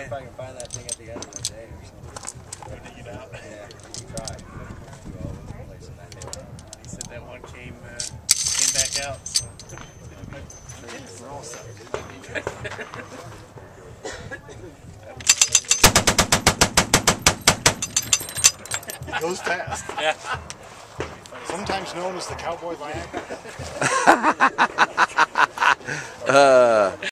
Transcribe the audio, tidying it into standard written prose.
if I can find that thing at the end of the day or something. Go dig it out. Yeah, you try. Do all over the place in that hill. He said that one came back out. So. We're all set. It goes fast. Yeah. Sometimes known as the Cowboy Viagra.